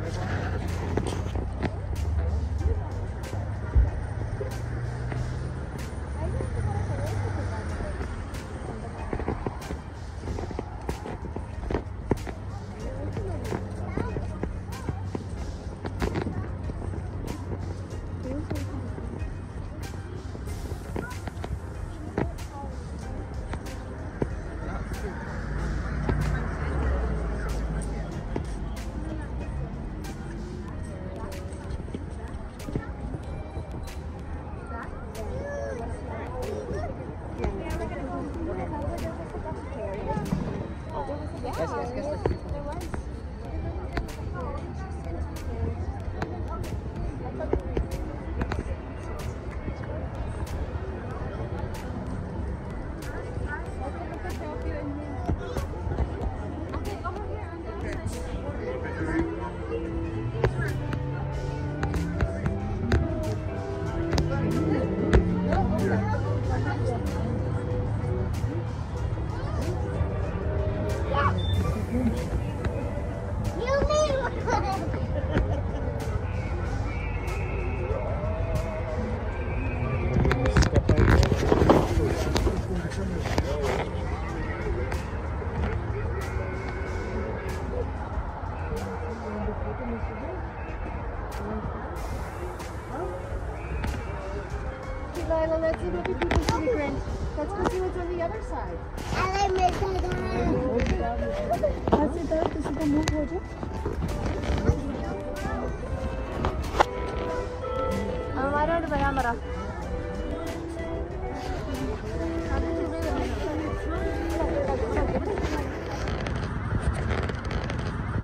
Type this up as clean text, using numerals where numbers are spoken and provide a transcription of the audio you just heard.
Lila, let's see what the people secret. Let's go see what's on the other side. किसी को मूव हो जाए हमारा